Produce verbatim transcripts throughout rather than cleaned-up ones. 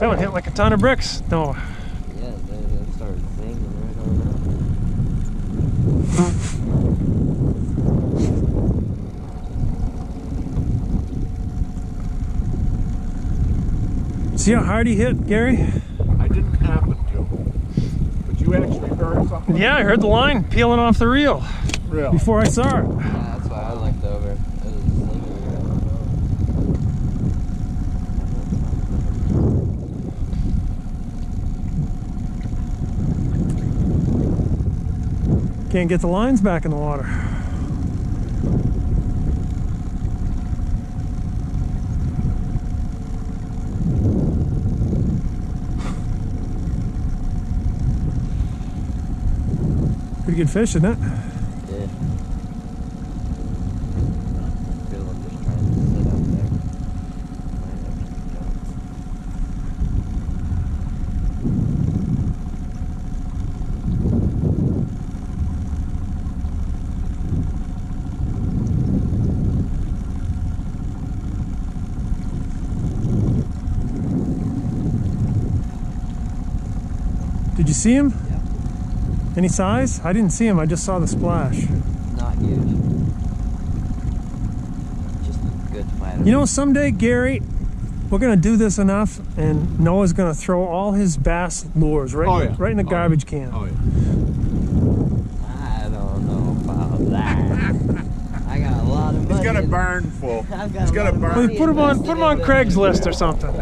That one hit like a ton of bricks. No. Yeah, that started singing right on. See how hard he hit, Gary? I didn't happen to. But you actually heard something? Yeah, I heard the line peeling off the reel. Really? Before I saw it. Yeah, that's why I looked over. It was singing right on. Can't get the lines back in the water. Pretty good fish, isn't it? Yeah. I feel I'm just trying to sit out there. Might actually jump. Did you see him? Yep. Any size? I didn't see him, I just saw the splash. Not huge. Just a good fighter. You know, someday, Gary, we're gonna do this enough and Noah's gonna throw all his bass lures right, Oh, yeah. right in the Oh, garbage yeah. can. Oh, yeah. I don't know about that. I got a lot of money. He's got a in- barn full. I've got He's a got lot a of barn. Well, money put him on, put him on invested in it. Craigslist or something.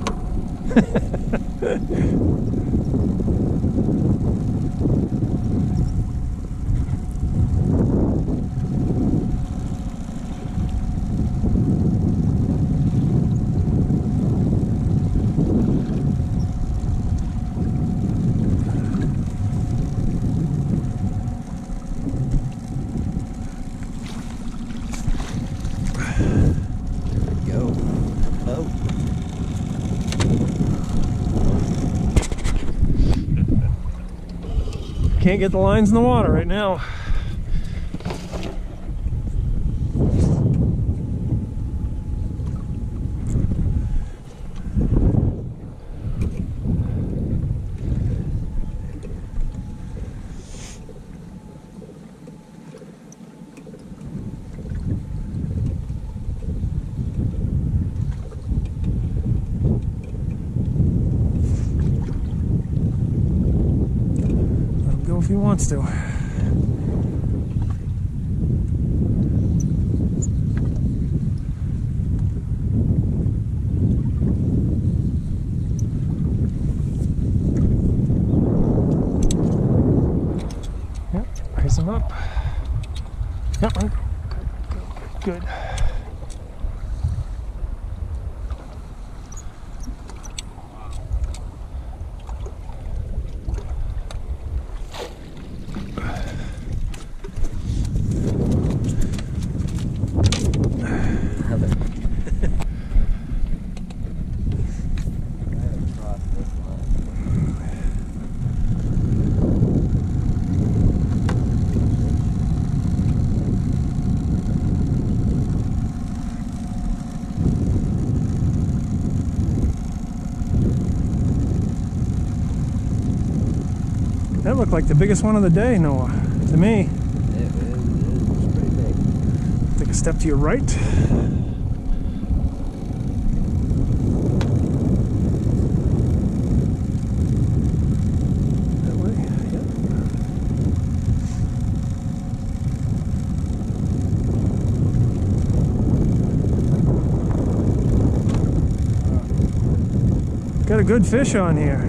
Go. Oh. Can't get the lines in the water right now. Let him go if he wants to. Yep, raise him up. Yep, good, good, good. That looked like the biggest one of the day, Noah, to me. It, it, it was pretty big. Take a step to your right. That way, yep. Got a good fish on here.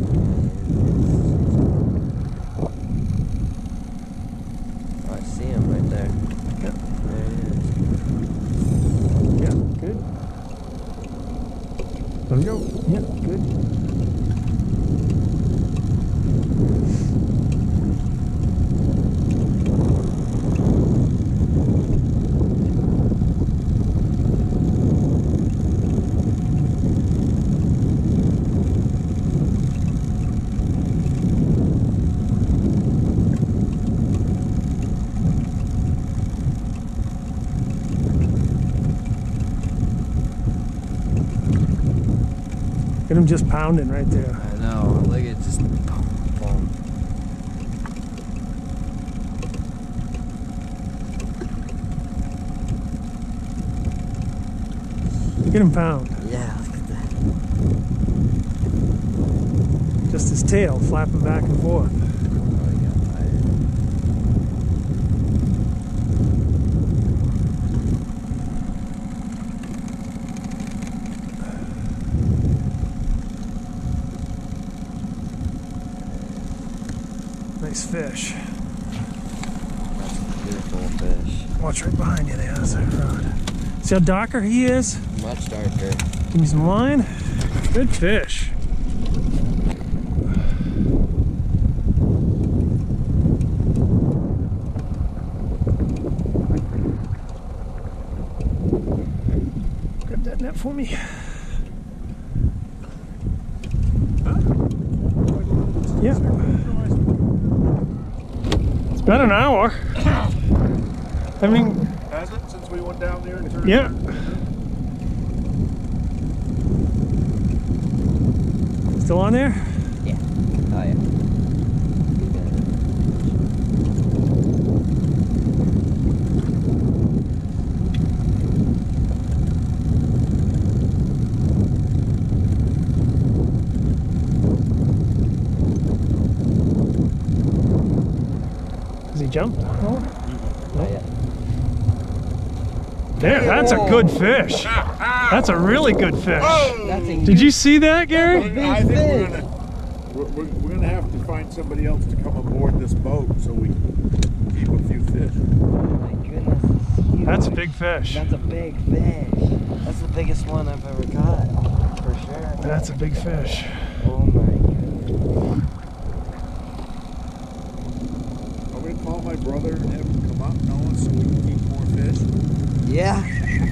Oh, I see him right there. Yep. There he is. Yeah, good. Let him go. Yeah, good. Get him just pounding right there. I know. Look at just boom, boom. Get him pound. Yeah, look at that. Just his tail flapping back and forth. Oh, he got tired. Nice fish. That's a beautiful fish. Watch right behind you there. That's that rod. See how darker he is? Much darker. Give me some line. Good fish. Grab that net for me. Yeah. It's been an hour. I mean, Has it since we went down there and turned? yeah. Still on there? Yeah. Oh, yeah. Does he jump? No. Not yet. There, that's a good fish. That's a really good fish. That's a Did you see that, Gary? I think we're gonna, we're, we're, we're gonna have to find somebody else to come aboard this boat so we can keep a few fish. Oh my goodness, it's huge. That's a big fish. That's a big fish. That's the biggest one I've ever caught, for sure. That's a big fish. Oh my goodness. I'm gonna call my brother and have him come up, Noah, so we can keep more fish. Yeah.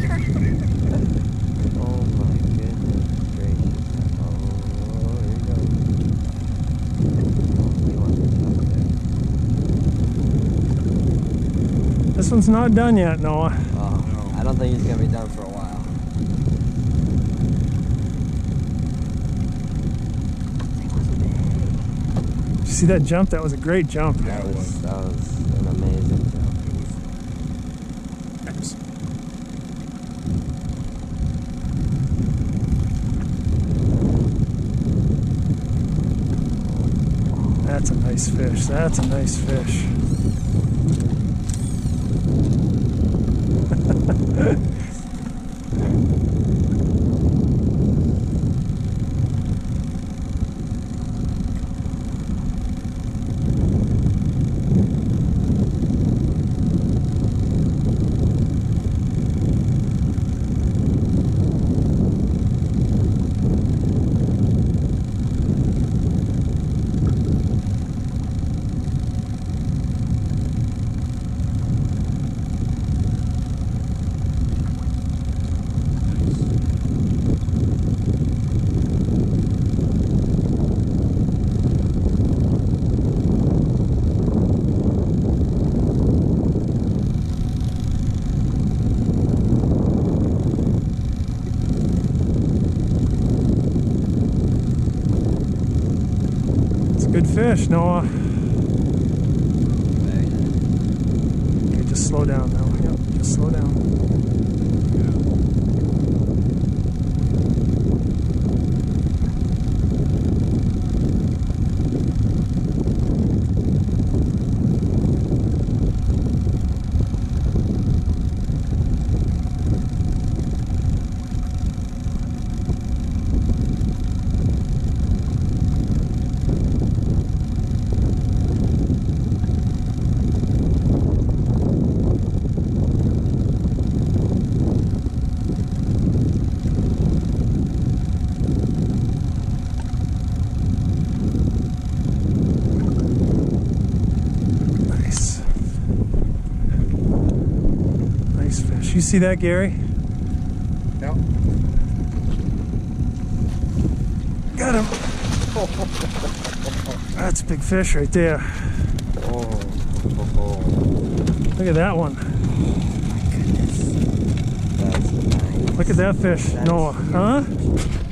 Oh my goodness gracious. Oh, here you go. Hopefully one gets up there. This one's not done yet, Noah. Oh, I don't think he's gonna be done for a while. Did you see that jump? That was a great jump. That was, that was an amazing jump. That's a nice fish. That's a nice fish. Good fish, Noah. Okay, just slow down now. Yep, just slow down. You see that, Gary? No. Got him. That's a big fish right there. Oh, oh, oh. Look at that one. Oh my goodness. That's nice. Look at that fish, That's Noah. huge. Huh?